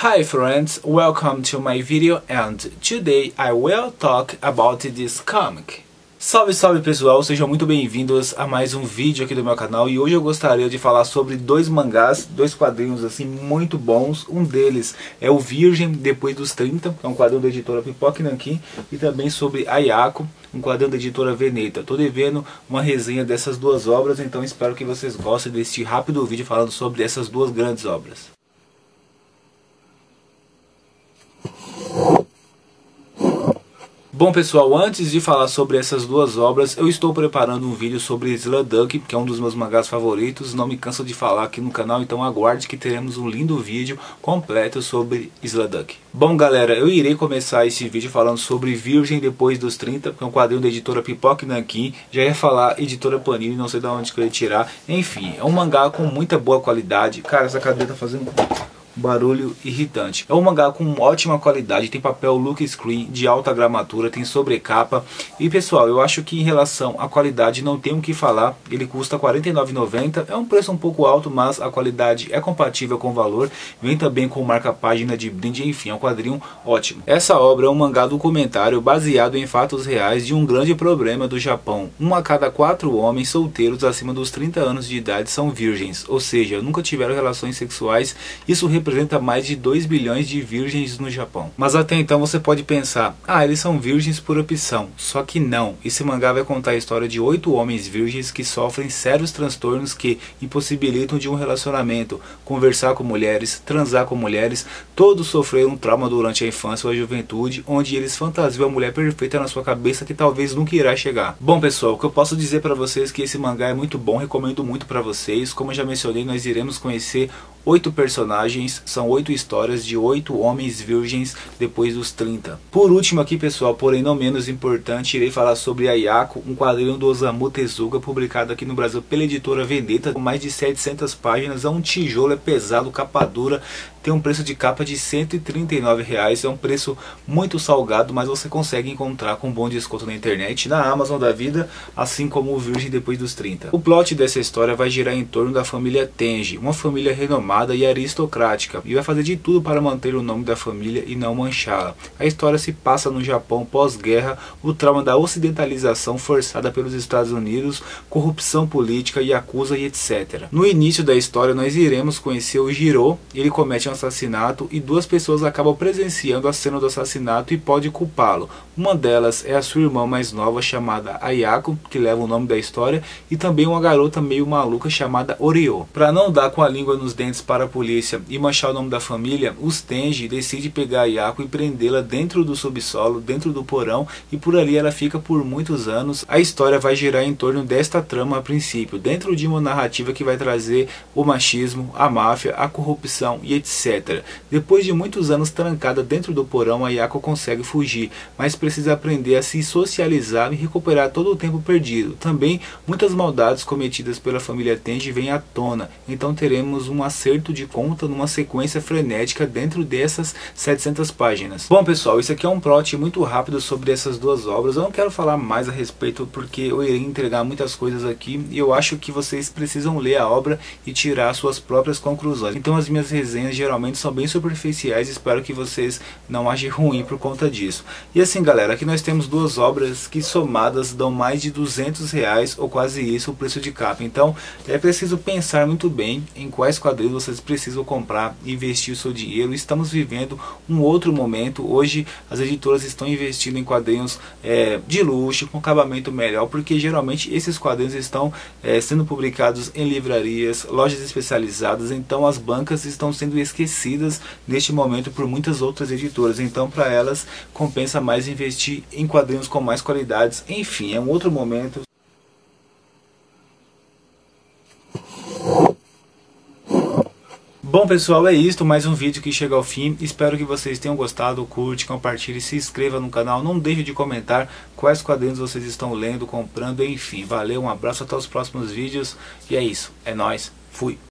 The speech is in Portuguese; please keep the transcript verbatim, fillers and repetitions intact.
Hi friends, welcome to my video and today I will talk about this comic. Salve, salve pessoal, sejam muito bem-vindos a mais um vídeo aqui do meu canal e hoje eu gostaria de falar sobre dois mangás, dois quadrinhos assim muito bons. Um deles é o Virgem Depois dos trinta, que é um quadrinho da editora Pipoca Nanquim, e também sobre Ayako, um quadrinho da editora Veneta. Tô devendo uma resenha dessas duas obras, então espero que vocês gostem deste rápido vídeo falando sobre essas duas grandes obras. Bom pessoal, antes de falar sobre essas duas obras, eu estou preparando um vídeo sobre Slamdunk, que é um dos meus mangás favoritos. Não me canso de falar aqui no canal, então aguarde que teremos um lindo vídeo completo sobre Slamdunk. Bom galera, eu irei começar esse vídeo falando sobre Virgem Depois dos trinta, que é um quadrinho da editora Pipoca Nanquim. Já ia falar editora Panini, não sei de onde que eu ia tirar. Enfim, é um mangá com muita boa qualidade. Cara, essa cadeira tá fazendo barulho irritante. É um mangá com ótima qualidade, tem papel look screen de alta gramatura, tem sobrecapa. E pessoal, eu acho que em relação à qualidade não tem o que falar. Ele custa quarenta e nove reais e noventa centavos, é um preço um pouco alto, mas a qualidade é compatível com o valor. Vem também com marca-página de brinde, enfim, é um quadrinho ótimo. Essa obra é um mangá documentário baseado em fatos reais de um grande problema do Japão. Um a cada quatro homens solteiros acima dos trinta anos de idade são virgens, ou seja, nunca tiveram relações sexuais. Isso representa mais de dois bilhões de virgens no Japão. Mas até então você pode pensar, ah, eles são virgens por opção. Só que não, esse mangá vai contar a história de oito homens virgens que sofrem sérios transtornos que impossibilitam de um relacionamento, conversar com mulheres, transar com mulheres. Todos sofreram um trauma durante a infância ou a juventude, onde eles fantasiam a mulher perfeita na sua cabeça que talvez nunca irá chegar. Bom pessoal, o que eu posso dizer para vocês é que esse mangá é muito bom, recomendo muito para vocês. Como eu já mencionei, nós iremos conhecer oito personagens, são oito histórias de oito homens virgens depois dos trinta. Por último aqui pessoal, porém não menos importante, irei falar sobre Ayako, um quadrinho do Osamu Tezuka, publicado aqui no Brasil pela editora Veneta, com mais de setecentas páginas, é um tijolo, é pesado, capa dura, tem um preço de capa de cento e trinta e nove reais, é um preço muito salgado, mas você consegue encontrar com bom desconto na internet, na Amazon da vida, assim como o Virgem Depois dos trinta. O plot dessa história vai girar em torno da família Tenji, uma família renomada e aristocrática, e vai fazer de tudo para manter o nome da família e não manchá-la. A história se passa no Japão pós-guerra, o trauma da ocidentalização forçada pelos Estados Unidos, corrupção política, yakuza e etcétera. No início da história nós iremos conhecer o Jiro, ele comete um assassinato e duas pessoas acabam presenciando a cena do assassinato e podem culpá-lo. Uma delas é a sua irmã mais nova chamada Ayako, que leva o nome da história, e também uma garota meio maluca chamada Oryo. Para não dar com a língua nos dentes para a polícia e manchar o nome da família, os Tenji decidem pegar a Ayako e prendê-la dentro do subsolo, dentro do porão, e por ali ela fica por muitos anos. A história vai girar em torno desta trama a princípio, dentro de uma narrativa que vai trazer o machismo, a máfia, a corrupção e etcétera. Depois de muitos anos trancada dentro do porão, a Ayako consegue fugir, mas precisa aprender a se socializar e recuperar todo o tempo perdido. Também muitas maldades cometidas pela família Tenji vêm à tona, então teremos um acerto de conta numa sequência frenética dentro dessas setecentas páginas. Bom pessoal, isso aqui é um plot muito rápido sobre essas duas obras. Eu não quero falar mais a respeito porque eu irei entregar muitas coisas aqui e eu acho que vocês precisam ler a obra e tirar suas próprias conclusões. Então as minhas resenhas geralmente são bem superficiais, espero que vocês não achem ruim por conta disso. E assim galera, aqui nós temos duas obras que somadas dão mais de duzentos reais ou quase isso o preço de capa. Então é preciso pensar muito bem em quais quadrinhos vocês precisam comprar e investir o seu dinheiro. Estamos vivendo um outro momento. Hoje as editoras estão investindo em quadrinhos é, de luxo, com acabamento melhor, porque geralmente esses quadrinhos estão é, sendo publicados em livrarias, lojas especializadas, então as bancas estão sendo esquecidas neste momento por muitas outras editoras, então para elas compensa mais investir em quadrinhos com mais qualidades. Enfim, é um outro momento. Bom pessoal, é isto, mais um vídeo que chega ao fim. Espero que vocês tenham gostado. Curte, compartilhe, se inscreva no canal. Não deixe de comentar quais quadrinhos vocês estão lendo, comprando, enfim. Valeu, um abraço, até os próximos vídeos. E é isso, é nóis, fui!